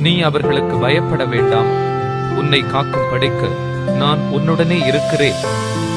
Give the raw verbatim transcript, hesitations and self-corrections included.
நீ அவர்களுக்கு பயப்பட வேண்டாம். உன்னை காக்கும் படைக்கு நான் உன்னுடனே இருக்கிறேன்.